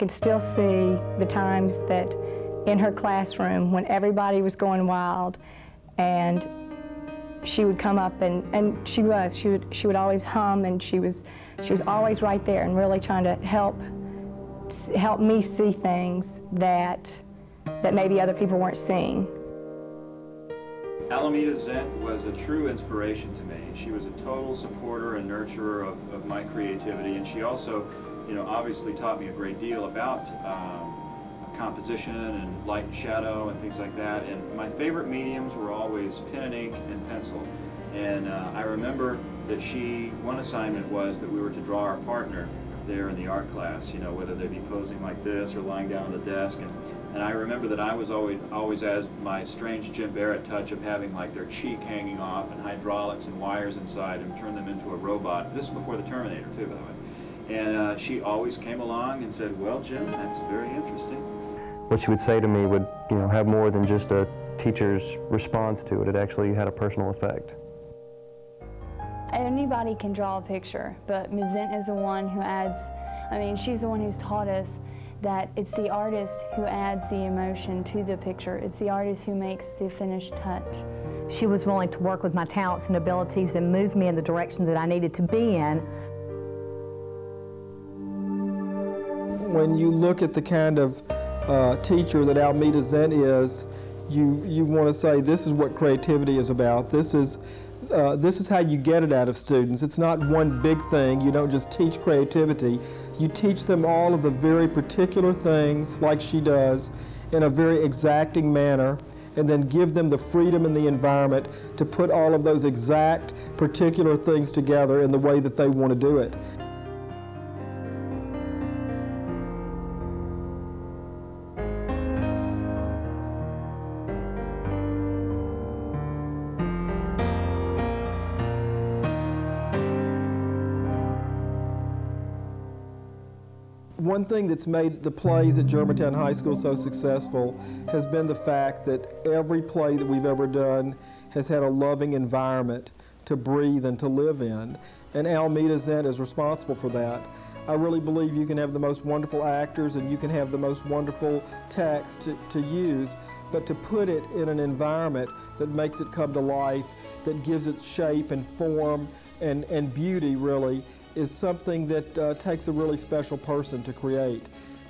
can still see the times that in her classroom when everybody was going wild, and she would come up and she would always hum, and she was always right there and really trying to help me see things that maybe other people weren't seeing. Alameda Zent was a true inspiration to me. She was a total supporter and nurturer of my creativity, and she also, obviously taught me a great deal about composition and light and shadow and things like that. And my favorite mediums were always pen and ink and pencil. And I remember that one assignment was that we were to draw our partner there in the art class, whether they be posing like this or lying down on the desk. And I remember that I was always as my strange Jim Barrett touch of having like their cheek hanging off and hydraulics and wires inside and turn them into a robot. This is before the Terminator too, by the way. And she always came along and said, "Well, Jim, that's very interesting." What she would say to me would, have more than just a teacher's response to it. It actually had a personal effect. Anybody can draw a picture, but Ms. Zent is the one who adds, she's the one who's taught us that it's the artist who adds the emotion to the picture. It's the artist who makes the finished touch. She was willing to work with my talents and abilities and move me in the direction that I needed to be in. When you look at the kind of teacher that Alameda Zent is, you want to say this is what creativity is about. This is how you get it out of students. It's not one big thing. You don't just teach creativity. You teach them all of the very particular things, like she does, in a very exacting manner, and then give them the freedom and the environment to put all of those exact, particular things together in the way that they want to do it. One thing that's made the plays at Germantown High School so successful has been the fact that every play that we've ever done has had a loving environment to breathe and to live in, and Alameda Zent is responsible for that. I really believe you can have the most wonderful actors and you can have the most wonderful text to use, but to put it in an environment that makes it come to life, that gives it shape and form and beauty, really, is something that takes a really special person to create.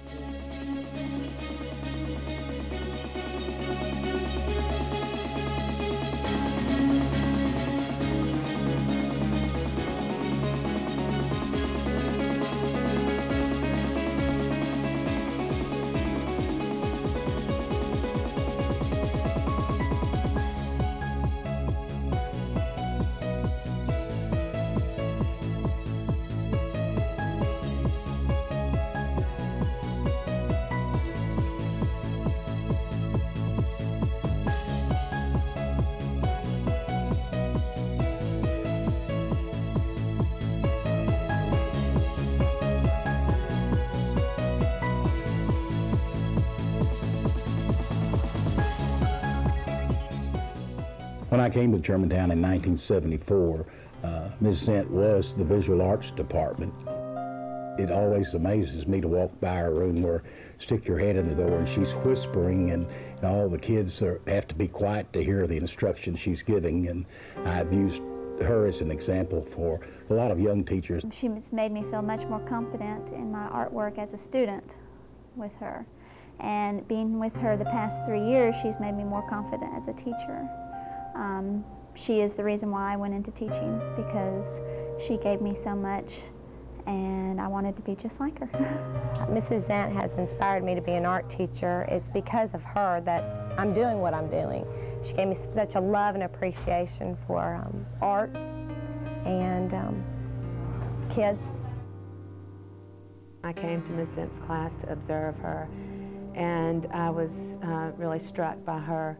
When I came to Germantown in 1974, Ms. Zent was the visual arts department. It always amazes me to walk by her room where stick your head in the door and she's whispering and all the kids have to be quiet to hear the instructions she's giving, and I've used her as an example for a lot of young teachers. She's made me feel much more confident in my artwork as a student with her. And being with her the past 3 years, she's made me more confident as a teacher. She is the reason why I went into teaching, because she gave me so much and I wanted to be just like her. Mrs. Zent has inspired me to be an art teacher. It's because of her that I'm doing what I'm doing. She gave me such a love and appreciation for art and kids. I came to Ms. Zent's class to observe her, and I was really struck by her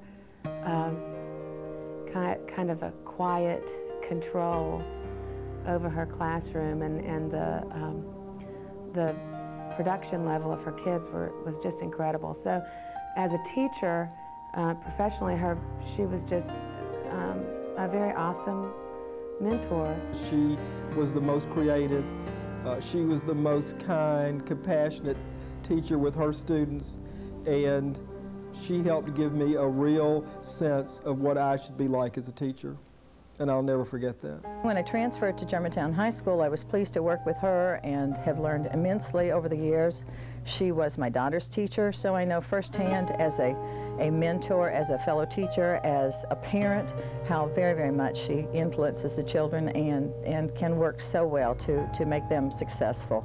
kind of a quiet control over her classroom, and the production level of her kids was just incredible. So as a teacher, professionally, she was just a very awesome mentor. She was the most creative. She was the most kind, compassionate teacher with her students, and she helped give me a real sense of what I should be like as a teacher, and I'll never forget that. When I transferred to Germantown High School, I was pleased to work with her and have learned immensely over the years. She was my daughter's teacher, so I know firsthand as a mentor, as a fellow teacher, as a parent, how very, very much she influences the children and can work so well to make them successful.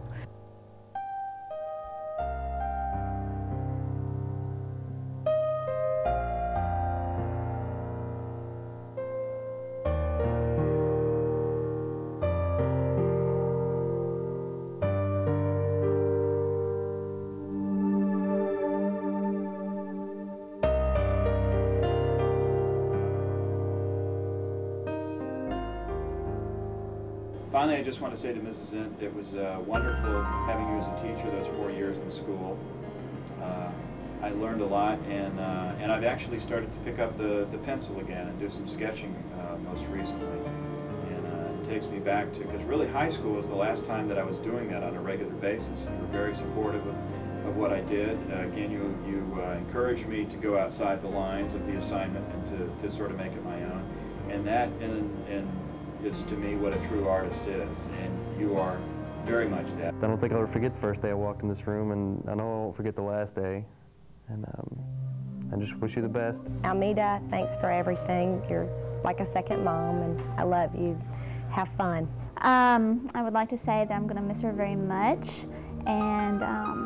Finally, I just want to say to Mrs. Zent, it was wonderful having you as a teacher those 4 years in school. I learned a lot, and I've actually started to pick up the pencil again and do some sketching most recently. And it takes me back to, because really high school was the last time that I was doing that on a regular basis. You were very supportive of what I did. Again, you encouraged me to go outside the lines of the assignment and to sort of make it my own. And that is to me what a true artist is, and you are very much that. I don't think I'll ever forget the first day I walked in this room, and I know I won't forget the last day. And I just wish you the best. Almeda, thanks for everything. You're like a second mom, and I love you. Have fun. I would like to say that I'm going to miss her very much, and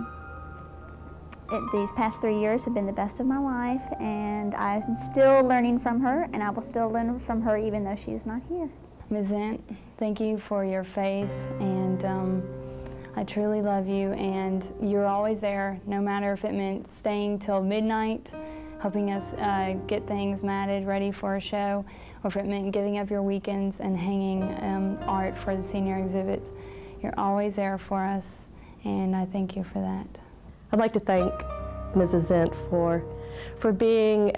these past 3 years have been the best of my life, and I'm still learning from her, and I will still learn from her even though she's not here. Ms. Zent, thank you for your faith, and I truly love you, and you're always there, no matter if it meant staying till midnight, helping us get things matted, ready for a show, or if it meant giving up your weekends and hanging art for the senior exhibits. You're always there for us, and I thank you for that. I'd like to thank Mrs. Zent for being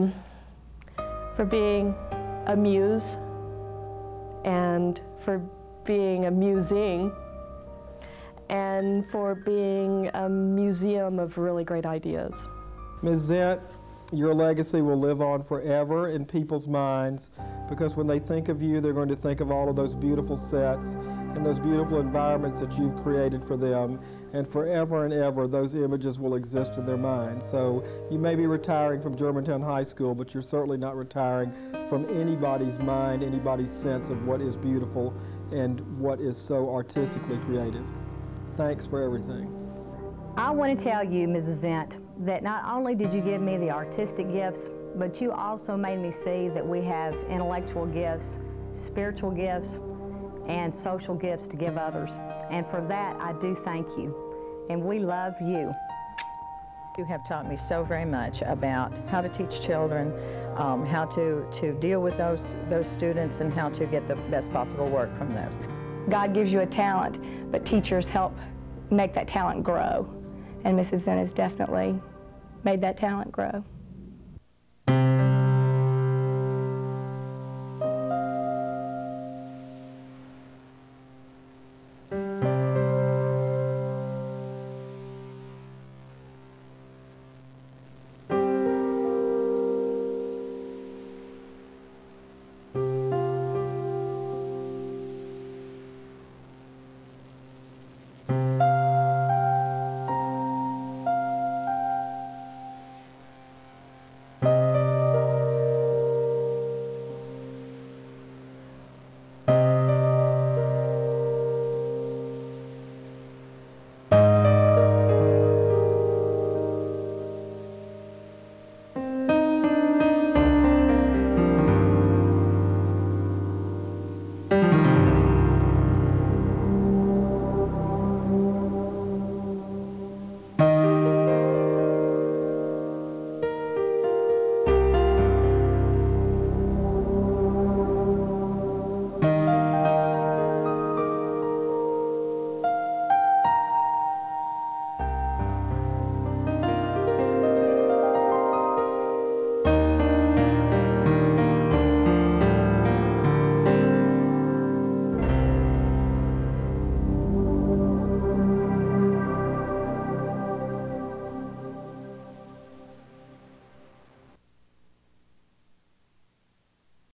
a muse, and for being amusing, and for being a museum of really great ideas. Ms. Zent, your legacy will live on forever in people's minds, because when they think of you, they're going to think of all of those beautiful sets and those beautiful environments that you've created for them, and forever and ever those images will exist in their minds. So you may be retiring from Germantown High School, but you're certainly not retiring from anybody's mind, anybody's sense of what is beautiful and what is so artistically creative. Thanks for everything. I want to tell you, Mrs. Zent, that not only did you give me the artistic gifts, but you also made me see that we have intellectual gifts, spiritual gifts, and social gifts to give others. And for that, I do thank you. And we love you. You have taught me so very much about how to teach children, how to deal with those students, and how to get the best possible work from those. God gives you a talent, but teachers help make that talent grow. And Mrs. Zent has definitely made that talent grow.